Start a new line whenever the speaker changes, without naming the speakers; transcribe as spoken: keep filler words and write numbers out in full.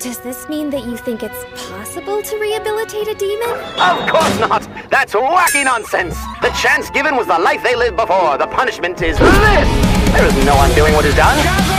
Does this mean that you think it's possible to rehabilitate a demon?
Of course not! That's wacky nonsense! The chance given was the life they lived before. The punishment is this! There is no undoing what is done.